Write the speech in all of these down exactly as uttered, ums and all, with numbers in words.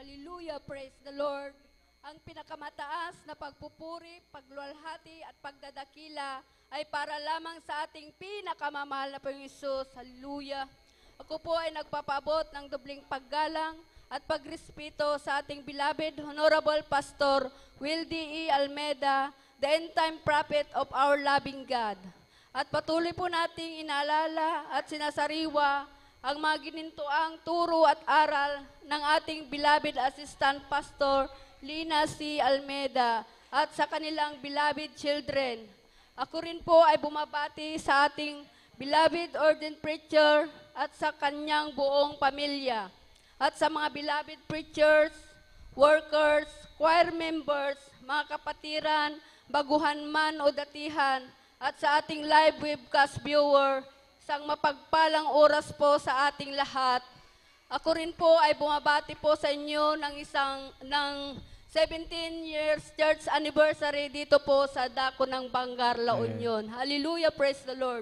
Hallelujah, praise the Lord. Ang pinakamataas na pagpupuri, pagluwalhati at pagdadakila ay para lamang sa ating pinakamamahal na Panginoong Hesus. Hallelujah. Ako po ay nagpapabot ng dobling paggalang at pagrespeto sa ating beloved Honorable Pastor Wilde E.Almeda, the end-time prophet of our loving God. At patuloy po nating inaalala at sinasariwa ang mga ginintuang turo at aral ng ating beloved Assistant Pastor Lina C. Almeda at sa kanilang beloved children. Ako rin po ay bumabati sa ating beloved ordained preacher at sa kanyang buong pamilya. At sa mga beloved preachers, workers, choir members, mga kapatiran, baguhan man o datihan, at sa ating live webcast viewer, isang mapagpalang oras po sa ating lahat. Ako rin po ay bumabati po sa inyo ng isang ng seventeen years church anniversary dito po sa dako ng Bangar, La Union. Hallelujah, praise the Lord.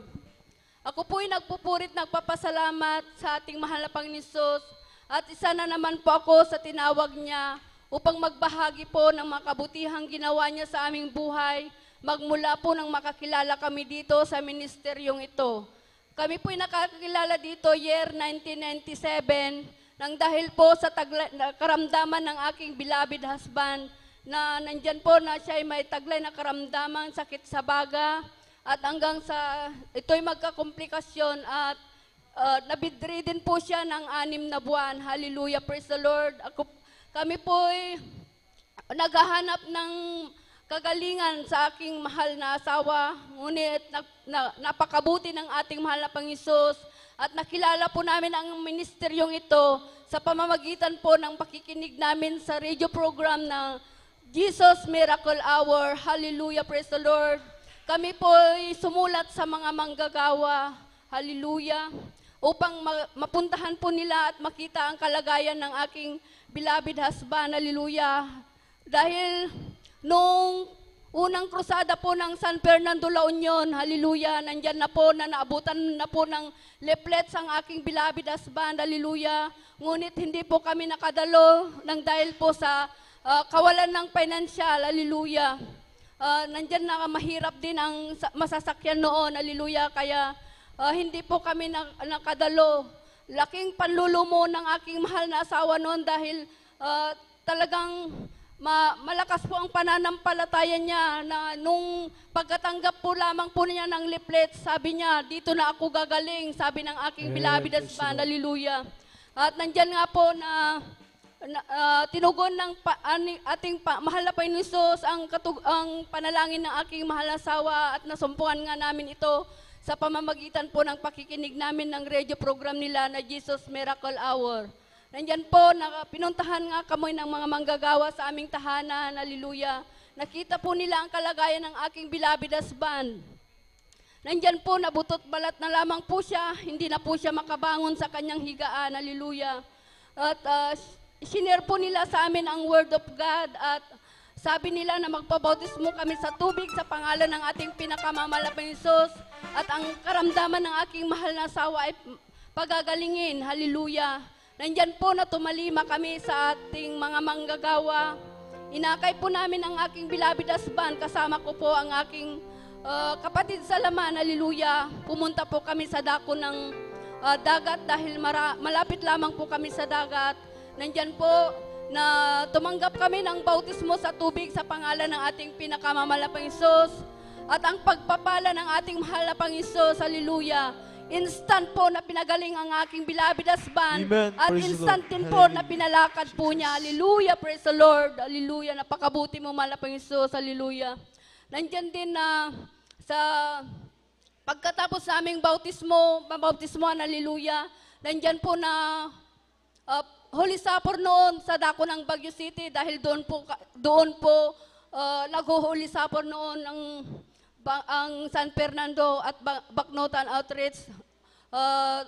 Ako po ay nagpupurit, nagpapasalamat sa ating mahal na Panginoon Hesus at isa na naman po ako sa tinawag niya upang magbahagi po ng mga kabutihang ginawa niya sa aming buhay, magmula po nang makakilala kami dito sa ministeryong ito. Kami po'y nakakilala dito year nineteen ninety-seven nang dahil po sa taglay, karamdaman ng aking beloved husband na nandyan po na siya ay may taglay na karamdaman, sakit sa baga at hanggang sa ito'y magkakomplikasyon at uh, nabidridden po siya ng anim na buwan. Hallelujah, praise the Lord. Ako, kami po'y naghahanap ng kagalingan sa aking mahal na asawa, ngunit na, na, napakabuti ng ating mahal na Panginoon Hesus at nakilala po namin ang ministeryong ito sa pamamagitan po ng pakikinig namin sa radio program ng Jesus Miracle Hour. Hallelujah, praise the Lord. Kami po ay sumulat sa mga manggagawa, hallelujah, upang ma mapuntahan po nila at makita ang kalagayan ng aking beloved husband, hallelujah. Dahil nung unang krusada po ng San Fernando, La Union, hallelujah, nandyan na po na naabutan na po ng leaflets ang aking beloved husband, hallelujah. Ngunit hindi po kami nakadalo nang dahil po sa uh, kawalan ng financial, hallelujah. Uh, nandyan na mahirap din ang masasakyan noon, hallelujah, kaya uh, hindi po kami na, nakadalo. Laking panlulumo ng aking mahal na asawa noon dahil uh, talagang Ma malakas po ang pananampalataya niya na nung pagkatanggap po lamang po niya ng leaflet, sabi niya, dito na ako gagaling, sabi ng aking beloved husband, hallelujah. At nandyan nga po na, na uh, tinugon ng pa, ani, ating pa, mahal na Panginoon Hesus ang, katug, ang panalangin ng aking mahal na asawa at nasumpuhan nga namin ito sa pamamagitan po ng pakikinig namin ng radio program nila na Jesus Miracle Hour. Nandyan po, na, pinuntahan nga kami ng mga manggagawa sa aming tahanan, hallelujah. Nakita po nila ang kalagayan ng aking beloved husband. Nandyan po, nabutot balat na lamang po siya, hindi na po siya makabangon sa kanyang higaan, hallelujah. At uh, sinare po nila sa amin ang word of God at sabi nila na magpabautismo kami sa tubig sa pangalan ng ating pinakamamahal na Panginoon Hesus at ang karamdaman ng aking mahal na asawa ay pagagalingin, hallelujah. Nandyan po na tumalima kami sa ating mga manggagawa. Inakay po namin ang aking beloved husband, kasama ko po ang aking uh, kapatid sa laman, hallelujah. Pumunta po kami sa dako ng uh, dagat dahil mara malapit lamang po kami sa dagat. Nandyan po na tumanggap kami ng bautismo sa tubig sa pangalan ng ating pinakamamahal na Panginoon Hesus. At ang pagpapala ng ating mahal na Panginoon Hesus, hallelujah. Instant po na pinagaling ang aking beloved husband. Amen. At Praise instant din po na pinalakad po niya. Hallelujah, praise the Lord. Hallelujah, napakabuti mo mahal na Panginoon Hesus. Hallelujah. Nandyan din na sa pagkatapos sa aming bautismo, mabautismoan, hallelujah. Nandyan po na uh, Holy Supper noon sa dako ng Baguio City dahil doon po, doon po uh, nag-Holy Supper noon ang ang San Fernando at Bacnotan Outreach. Uh,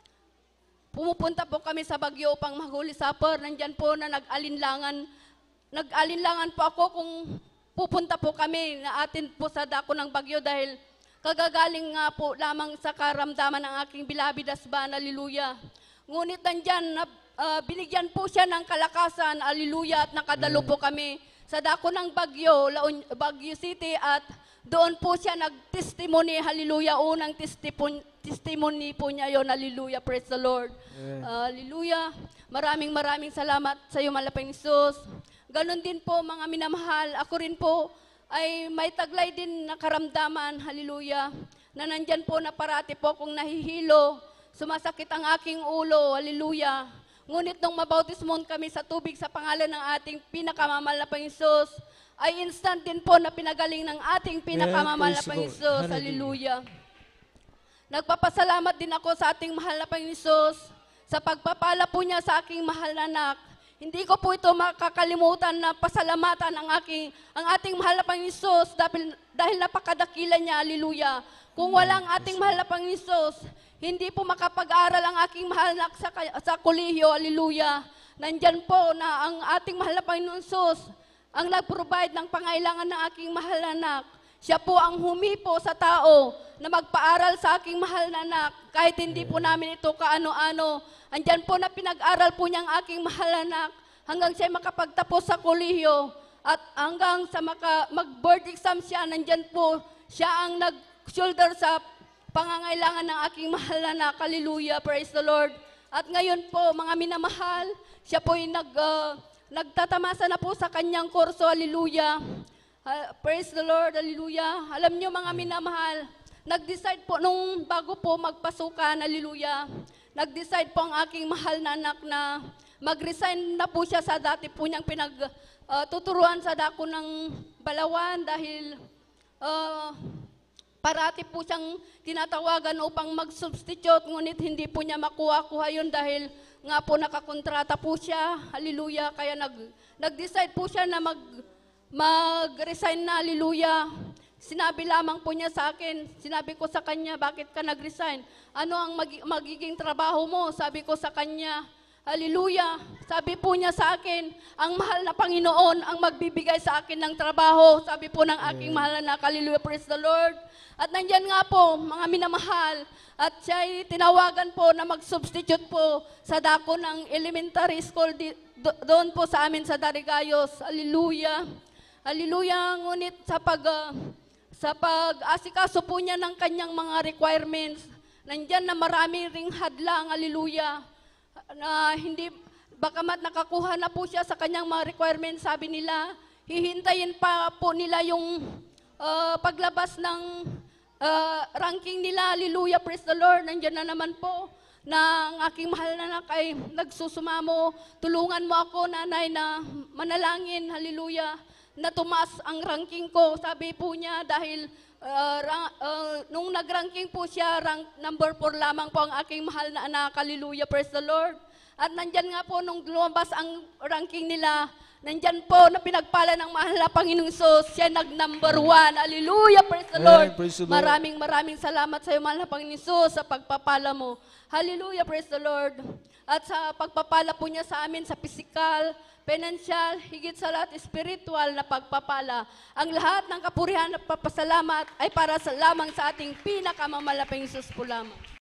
pumupunta po kami sa Baguio upang mag-Holy Supper. Nandyan po na nag-alinlangan. Nag-alinlangan po ako kung pupunta po kami na atin po sa dako ng Baguio dahil kagagaling nga po lamang sa karamdaman ng aking beloved husband, hallelujah. Ngunit nandyan, na, ah, binigyan po siya ng kalakasan, hallelujah, at nakadalo po kami sa dako ng Bagyo, Laon, Baguio City, at doon po siya nag-testimony, hallelujah, unang testimony, testimony po niya yon, hallelujah, praise the Lord. Amen. Uh, hallelujah, maraming maraming salamat sa iyo, malapang Isus. Ganon din po, mga minamahal, ako rin po ay may taglay din na karamdaman, hallelujah, na nandyan po na parati po kung nahihilo, sumasakit ang aking ulo, hallelujah. Ngunit nung mabautismon kami sa tubig sa pangalan ng ating pinakamamahal na Panginoon, ay instant din po na pinagaling ng ating pinakamamahal na Panginoon. Hallelujah. Nagpapasalamat din ako sa ating mahal na Panginoon sa pagpapala po niya sa aking mahal na anak. Hindi ko po ito makakalimutan na pasalamatan ang, aking, ang ating mahal na Panginoon dahil, dahil napakadakila niya. Hallelujah. Kung walang ating mahal na Panginoon, hindi po makapag-aral ang aking mahal na sa, sa kolehiyo, hallelujah. Nandyan po na ang ating mahal na Panginoon Sus, ang nag-provide ng pangailangan ng aking mahal na anak. Siya po ang humipo sa tao na magpaaral sa aking mahal na anak, kahit hindi po namin ito kaano-ano. Andyan po na pinag-aral po niya ang aking mahal na anak, hanggang siya makapagtapos sa kolehiyo. At hanggang sa maka, mag-board exam siya, nandyan po siya ang nag-shoulder sa pangangailangan ng aking mahal na anak. Hallelujah, praise the Lord. At ngayon po, mga minamahal, siya po ay nag, uh, nagtatamasa na po sa kanyang kurso. Hallelujah. Uh, praise the Lord, hallelujah. Alam niyo, mga minamahal, nag-decide po nung bago po magpasukan, hallelujah, nag-decide po ang aking mahal na anak na mag-resign na po siya sa dati po niyang pinagtuturuan uh, sa dako ng Balawan dahil uh, parati po siyang tinatawagan upang mag-substitute, ngunit hindi po niya makuha-kuha yun dahil nga po nakakontrata po siya, hallelujah, kaya nag, nag-decide po siya na mag, mag-resign na, hallelujah. Sinabi lamang po niya sa akin, sinabi ko sa kanya, bakit ka nag-resign? Ano ang mag, magiging trabaho mo? Sabi ko sa kanya, hallelujah. Sabi po niya sa akin, ang mahal na Panginoon ang magbibigay sa akin ng trabaho. Sabi po ng aking mahal na anak, hallelujah, praise the Lord. At nandyan nga po, mga minamahal, at siya ay tinawagan po na mag-substitute po sa dako ng elementary school di, do, doon po sa amin sa Darigayos. Hallelujah. Hallelujah. Ngunit sa pag uh, sa pag-asikaso po niya ng kanyang mga requirements, nandyan na marami ring hadlang, hallelujah, na hindi, bakamat nakakuha na po siya sa kanyang mga requirements, sabi nila, hihintayin pa po nila yung uh, paglabas ng uh, ranking nila, hallelujah, praise the Lord. Nandyan na naman po na ang aking mahal na anak ay nagsusumamo, tulungan mo ako, nanay, na manalangin, hallelujah, na tumaas ang ranking ko. Sabi po niya dahil uh, ra- uh, nung nag-ranking po siya, rank number four lamang po ang aking mahal na anak, hallelujah, praise the Lord. At nandyan nga po nung lumabas ang ranking nila, nandyan po na pinagpala ng mahal na Panginoong Sus, siya nag-number one. Hallelujah, praise the Lord. Amen, praise the Lord. Maraming maraming salamat sa iyo, mahal na Panginoong Sus, sa pagpapala mo. Hallelujah, praise the Lord. At sa pagpapala po niya sa amin sa physical, financial, higit sa lahat, spiritual na pagpapala. Ang lahat ng kapurihan at papasalamat ay para sa lamang sa ating pinakamamahal na Panginoong Sus po lamang.